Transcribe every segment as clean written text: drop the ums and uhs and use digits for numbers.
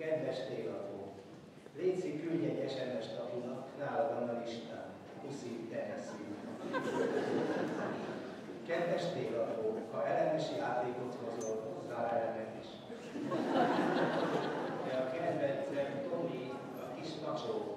Kedves télapó, létszik, küldj egy SMS-t apunak, nálad van a listán. Puszi, Tennessee. Kedves télapó, ha elemes játékot hozol, hozzá elemet is. A kedvencem Tomi, a kis macsó.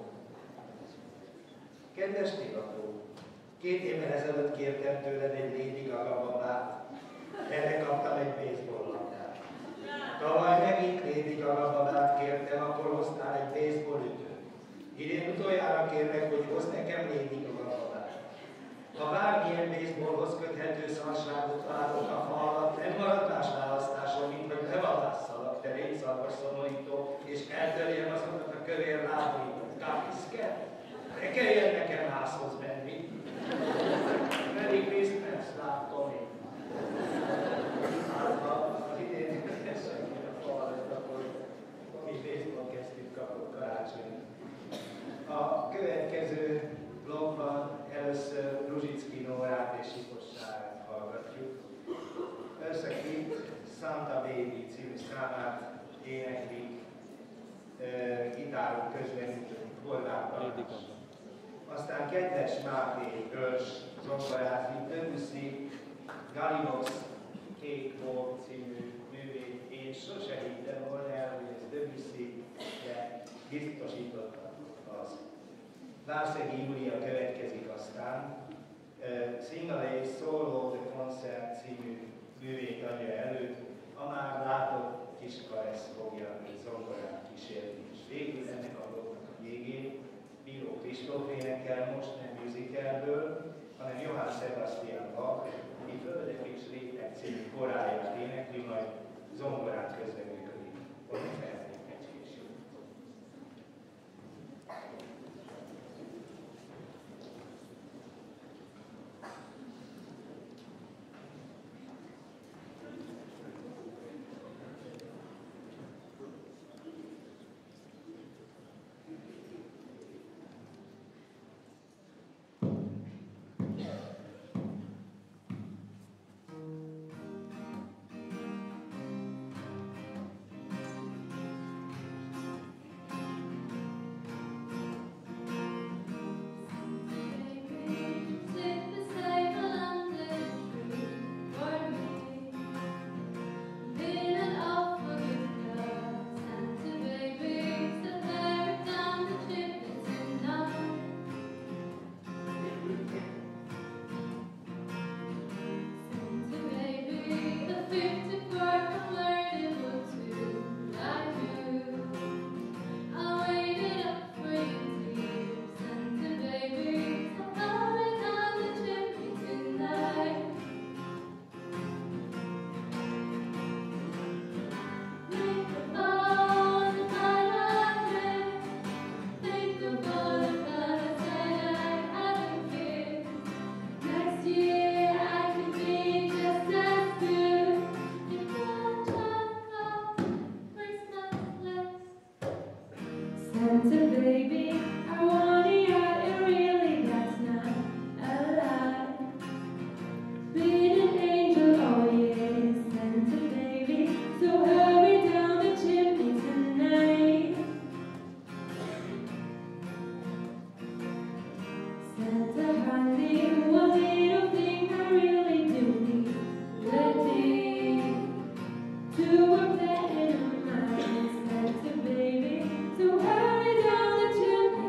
Kedves télapó, 2 évvel ezelőtt kértem tőled egy Lady Gaga babát, erre kaptam egy baseball labdát. Tavaly megint Lady Gaga babát kértem, akkor hoztál egy baseball ütőt. Idén utoljára kérlek, hogy hozz nekem Lady Gaga babát. Ha bármilyen baseballhoz köthető szarságot találok a fa alatt, nem marad más választásom, mint hogy levalásszalak, te rétszarvas szomorító, és eltörjem azokat a kövér lábaikat. Kapiszke? Ne kelljen nekem házhoz menni. Merry Christmas, látom én. Hát, ha az idén senki a fa alatt, akkor mi baseball kezdtük kapott karácsony. A következő blogban először Ruzsicki Nórát és Sipos Sárát hallgatjuk. Összekít Santa Baby című számát éneklik gitárok közben Horváth Balázs. Aztán kedves Máté Őrs zongorázik Debussy Galinox Cake Walk című művét. Én sose hittem volna el, hogy ez Debussy, de biztosítottam az. Várszegi Júlia következik aztán. Single Solo the Concert című művét adja elő, a már látott kis karesz fogja zongorán kísérni. És végül ennek a dolgnak a végén Bíró Kristóf énekel, most nem musicalből, hanem Johann Sebastian Bach, aki Földek és Rétek című koráját énekli, majd zongorán közreműködik. Hogy feltétlenül. To hurry down the chimney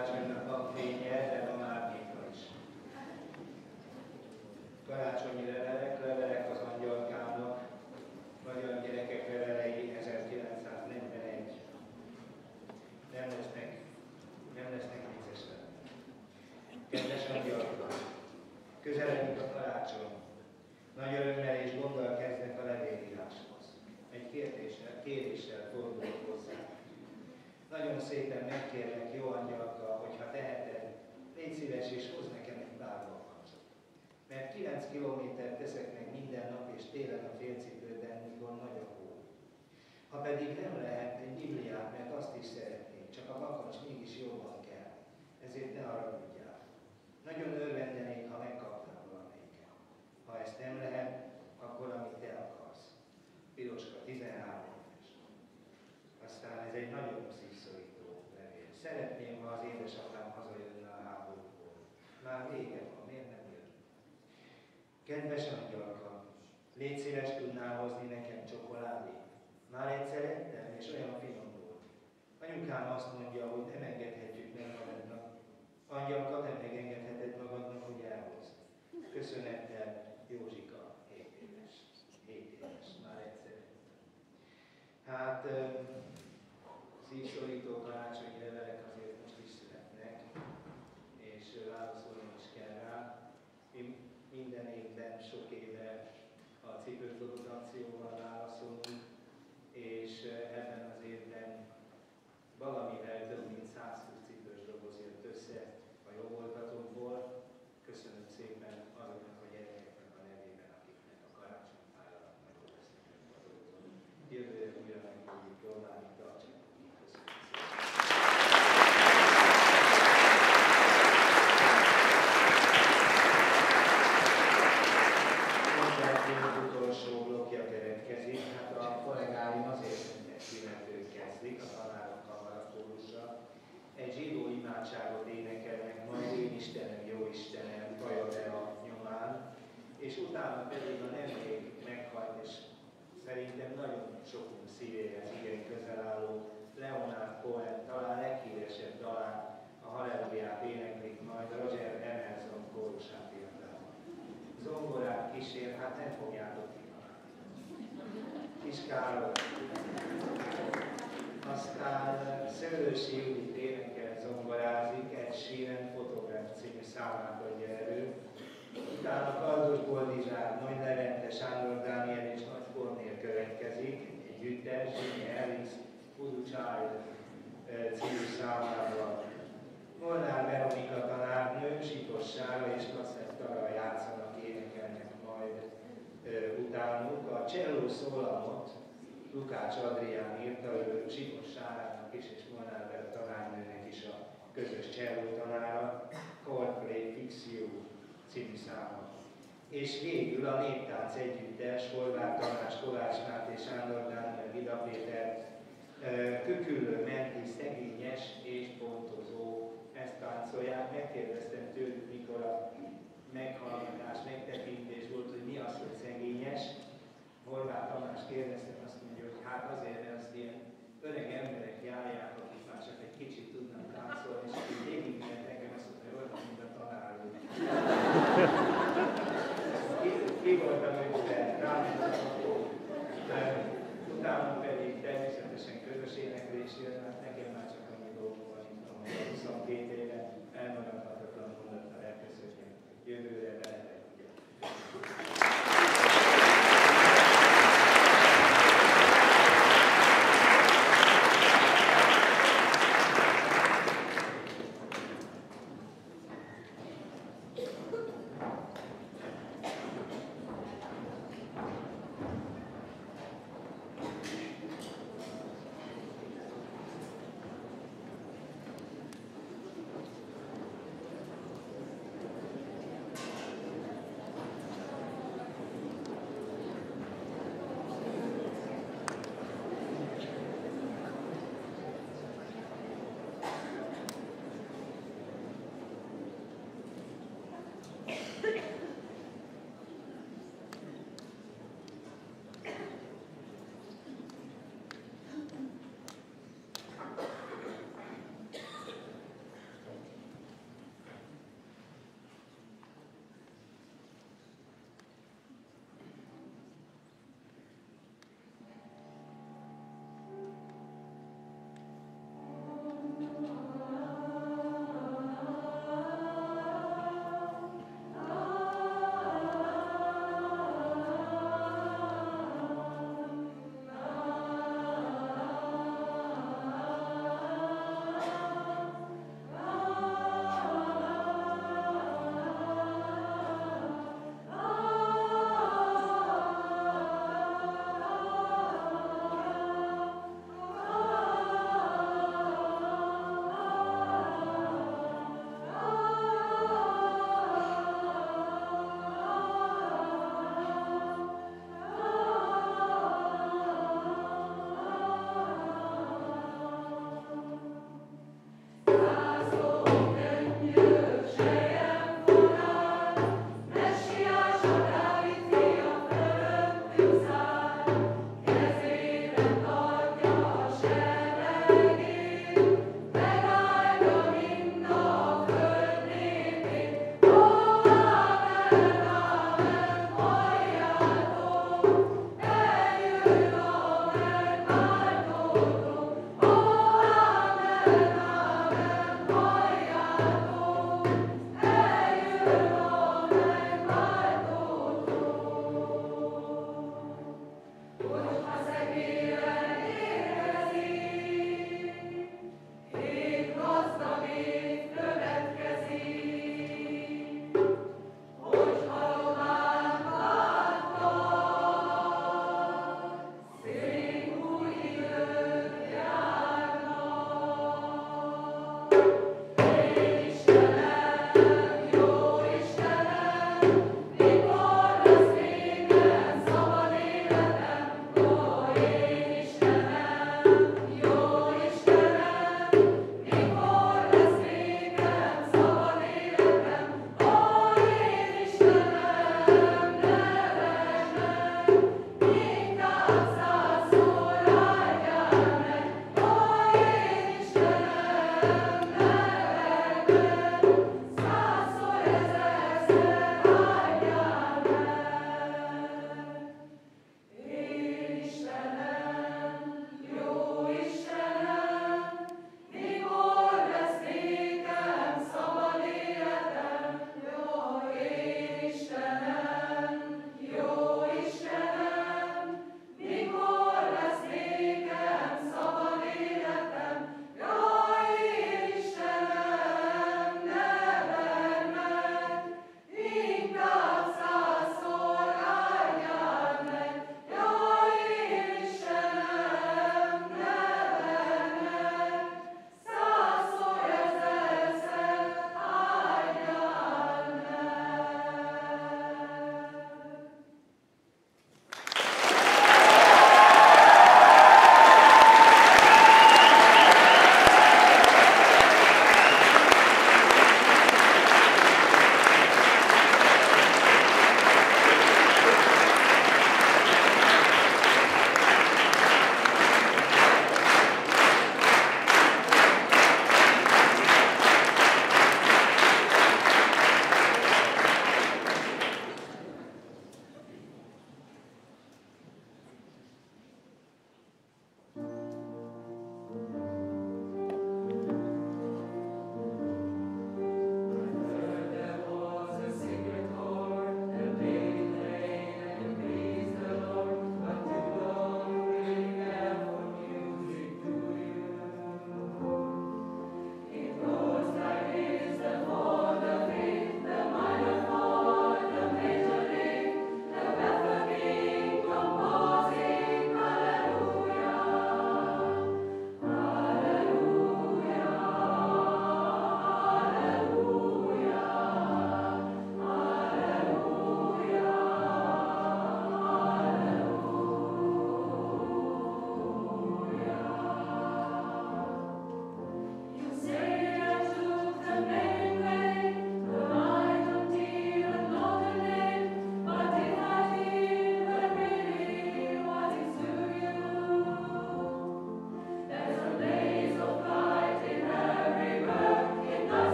karácsonynak van fénye, de van árnyéka is. Karácsonyi levelek az angyalkának, magyar gyerekek levelei 1941. Nem lesznek viccesek. Kedves angyalka, közeledik a karácsony. Nagy örömmel és gonddal kezdek a levélíráshoz. Egy kéréssel fordulok hozzá. Nagyon szépen megkérlek, jó angyalka, hogyha teheted, légy szíves és hozz nekem egy bárbalmat. Mert 9 kilométert teszek meg minden nap, és télen a félcipőben, mikor nagy a hó. Ha pedig nem lehet, egy Bibliát, mert azt is szeretnék, csak a makacs mégis jobban kell. Ezért ne haragudjál. Nagyon örvendenék, ha megkapnám valamelyiket. Ha ezt nem lehet, akkor amit te akarsz. Piroska, 13 éves. Aztán ez egy nagyon szívszorító levél. Szeretném, ha az édesapám hazajönne a háborúból. Már vége van, miért nem jön? Kedves angyalka, légy szíves, tudnál hozni nekem csokoládét? Már egyszer ettem, és olyan finom volt. Anyukám azt mondja, hogy nem engedhetjük meg magadnak. Angyalka, nem megengedheted magadnak, hogy elhozd. Köszönettel, Józsika, 7 éves. 7 éves, már egyszer. Hát, szívszorító karácsonyi levelek azért most is születnek, és válaszolni is kell rá. Mi minden évben, sok éve a Cipős Doboz akcióval válaszolunk, és ebben az évben valamivel több mint 120 cipős doboz jött össze a jóvoltatokból. Köszönöm szépen azoknak a gyerekeknek a nevében, akiknek a karácsonyfára megoldoztak a dolgot. Jövőre újra meg fogjuk próbálni, tartsanak. Köszönöm szépen. Az utolsó blokja következik. Hát a kollégáim azért mondják ki, mert ők kezdik, a tanárokkal marakórussal. Egy zsidó imádságot énekelnek, majd én Istenem, jó Istenem, vajon le a nyomán, és utána pedig a nemrég meghalt, és szerintem nagyon sokunk szívéhez igen közel álló Leonard Cohen, talán leghíresebb dalán, a Halleluját éneklik majd Roger Emerson kórusát írtában. Zongorát kísér, hát nem fogjátok kívánni. Kis Károly. Aztán Szőlősi Judit énekel, zongorázik, egy Sheeran Photograph című számát adja elő. Utána Kardos Boldizsár, Nagy Levente, Sándor Dániel és Nagy Kornél következik, együttes, Jimmy Harris, Voodoo Child című számával. Molnár Veronika tanárnő, Sitos Sára és Lassett Tara játszanak, énekelnek majd utánuk. A cselló szólamot Lukács Adrián írta, ő Sitos Sárának is és Molnár Veronika tanárnőnek is a közös cselló tanára, Coldplay Fix You című száma. És végül a Néptánc együttes, Horváth Tamás, Kovács Máté, Sándor Dániel, Vida Péter, Küküllő Menti, szegényes és pontozó, ezt táncolják. Megkérdeztem tőlük, mikor a meghallgatás, megtekintés volt, hogy mi az, hogy szegényes. Horváth Tamás kérdeztem, azt mondja, hogy hát azért, mert azt ilyen öreg emberek járják, akik már csak egy kicsit tudnak táncolni, és aki végigment nekem azt mondta, hogy olyan, mint a tanár úr. Ki voltam őket, rámutatom, utána pedig természetesen közös éneklés jön, hát nekem már csak annyi dolgom van itt, hogy 22 éve elmaradhatatlan mondattal elköszönjem. Jövőre veletek, ugye.